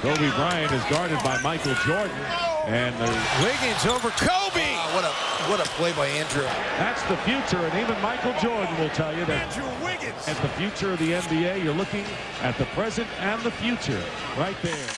Kobe Bryant is guarded by Michael Jordan. And Wiggins over Kobe. What a play by Andrew. That's the future, and even Michael Jordan will tell you that Andrew Wiggins. at the future of the NBA, you're looking at the present and the future right there.